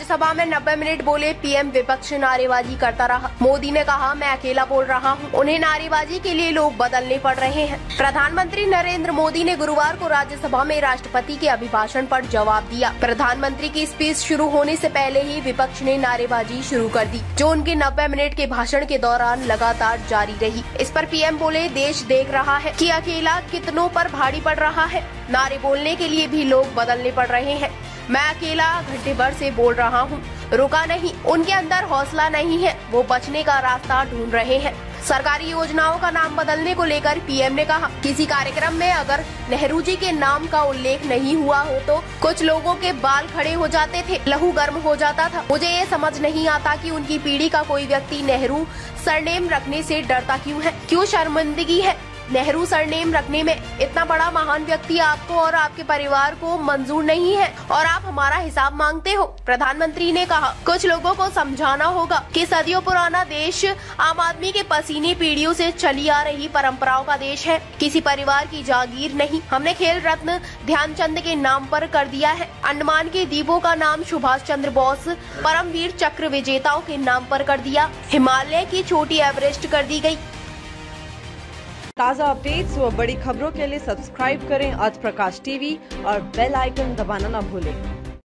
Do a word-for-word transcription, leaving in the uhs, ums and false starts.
राज्यसभा में नब्बे मिनट बोले पीएम, विपक्ष नारेबाजी करता रहा। मोदी ने कहा, मैं अकेला बोल रहा हूँ, उन्हें नारेबाजी के लिए लोग बदलने पड़ रहे हैं। प्रधानमंत्री नरेंद्र मोदी ने गुरुवार को राज्यसभा में राष्ट्रपति के अभिभाषण पर जवाब दिया। प्रधानमंत्री की स्पीच शुरू होने से पहले ही विपक्ष ने नारेबाजी शुरू कर दी, जो उनके नब्बे मिनट के भाषण के दौरान लगातार जारी रही। इस पर पीएम बोले, देश देख रहा है कि अकेला कितनों पर भारी पड़ रहा है। नारे बोलने के लिए भी लोग बदलने पड़ रहे हैं। मैं अकेला घंटे भर से बोल रहा हूँ, रुका नहीं। उनके अंदर हौसला नहीं है, वो बचने का रास्ता ढूंढ रहे हैं। सरकारी योजनाओं का नाम बदलने को लेकर पीएम ने कहा, किसी कार्यक्रम में अगर नेहरू जी के नाम का उल्लेख नहीं हुआ हो तो कुछ लोगों के बाल खड़े हो जाते थे, लहू गर्म हो जाता था। मुझे ये समझ नहीं आता कि उनकी पीढ़ी का कोई व्यक्ति नेहरू सरनेम रखने से डरता क्यों है, क्यों शर्मिंदगी है नेहरू सरनेम रखने में। इतना बड़ा महान व्यक्ति आपको और आपके परिवार को मंजूर नहीं है और आप हमारा हिसाब मांगते हो। प्रधानमंत्री ने कहा, कुछ लोगों को समझाना होगा कि सदियों पुराना देश आम आदमी के पसीने पीढ़ियों से चली आ रही परंपराओं का देश है, किसी परिवार की जागीर नहीं। हमने खेल रत्न ध्यानचंद के नाम पर कर दिया है, अंडमान के द्वीपों का नाम सुभाष चंद्र बोस परमवीर चक्र विजेताओं के नाम पर कर दिया, हिमालय की चोटी एवरेस्ट कर दी गई। ताज़ा अपडेट्स व बड़ी खबरों के लिए सब्सक्राइब करें आज प्रकाश टीवी और बेल आइकन दबाना न भूलें।